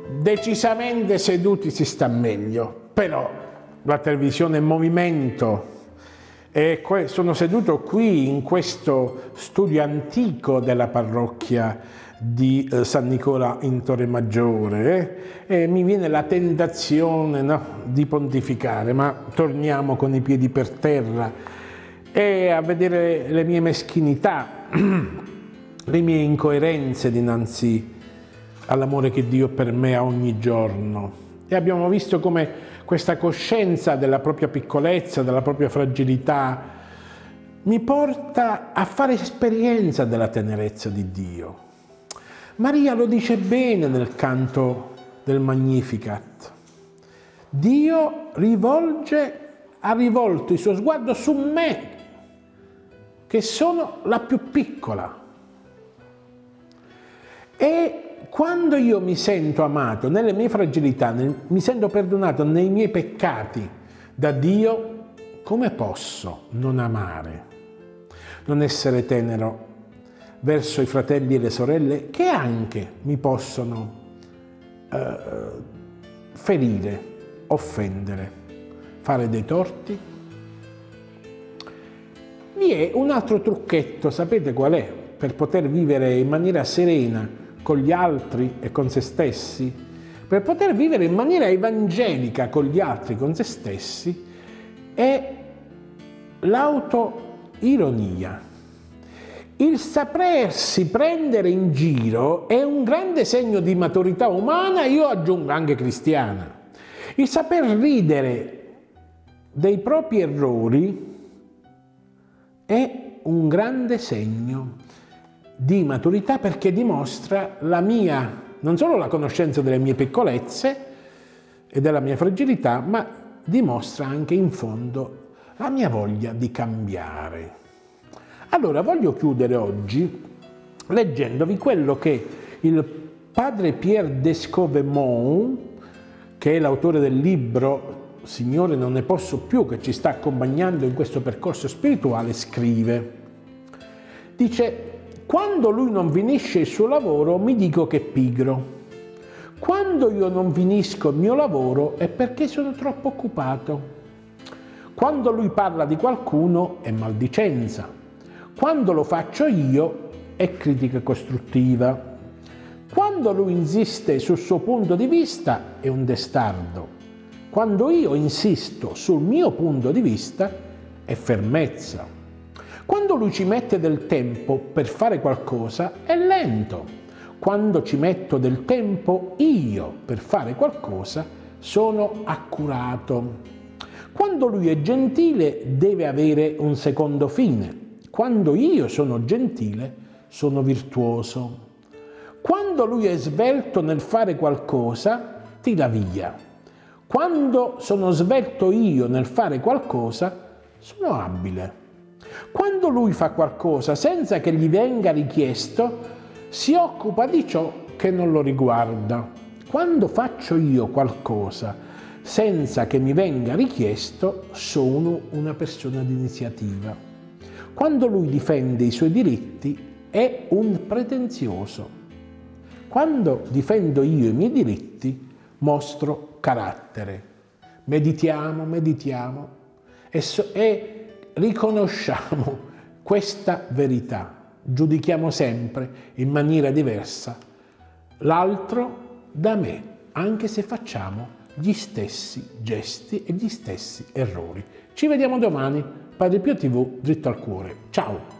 Decisamente seduti si sta meglio, però la televisione è in movimento e sono seduto qui in questo studio antico della parrocchia di San Nicola in Torre Maggiore e mi viene la tentazione, no, di pontificare, ma torniamo con i piedi per terra e a vedere le mie meschinità, le mie incoerenze dinanzi all'amore che Dio per me ha ogni giorno. E abbiamo visto come questa coscienza della propria piccolezza, della propria fragilità, mi porta a fare esperienza della tenerezza di Dio. Maria lo dice bene nel canto del Magnificat. Dio ha rivolto il suo sguardo su me, che sono la più piccola. E quando io mi sento amato nelle mie fragilità, mi sento perdonato nei miei peccati da Dio, come posso non amare, non essere tenero verso i fratelli e le sorelle che anche mi possono ferire, offendere, fare dei torti? Vi è un altro trucchetto, sapete qual è? Per poter vivere in maniera serena con gli altri e con se stessi, per poter vivere in maniera evangelica con gli altri e con se stessi, è l'autoironia. Il sapersi prendere in giro è un grande segno di maturità umana, io aggiungo anche cristiana. Il saper ridere dei propri errori è un grande segno di maturità perché dimostra la mia, non solo la conoscenza delle mie piccolezze e della mia fragilità, ma dimostra anche in fondo la mia voglia di cambiare. Allora voglio chiudere oggi leggendovi quello che il padre Pierre Descovemont, che è l'autore del libro Signore non ne posso più, che ci sta accompagnando in questo percorso spirituale, scrive. Dice: quando lui non finisce il suo lavoro mi dico che è pigro. Quando io non finisco il mio lavoro è perché sono troppo occupato. Quando lui parla di qualcuno è maldicenza. Quando lo faccio io è critica costruttiva. Quando lui insiste sul suo punto di vista è un testardo. Quando io insisto sul mio punto di vista è fermezza. Quando lui ci mette del tempo per fare qualcosa è lento. Quando ci metto del tempo io per fare qualcosa sono accurato. Quando lui è gentile deve avere un secondo fine. Quando io sono gentile sono virtuoso. Quando lui è svelto nel fare qualcosa tira via. Quando sono svelto io nel fare qualcosa sono abile. Quando lui fa qualcosa senza che gli venga richiesto, si occupa di ciò che non lo riguarda. Quando faccio io qualcosa senza che mi venga richiesto, sono una persona di iniziativa. Quando lui difende i suoi diritti, è un pretenzioso. Quando difendo io i miei diritti, mostro carattere. Meditiamo e riconosciamo questa verità, giudichiamo sempre in maniera diversa l'altro da me, anche se facciamo gli stessi gesti e gli stessi errori. Ci vediamo domani, Padre Pio TV, dritto al cuore. Ciao!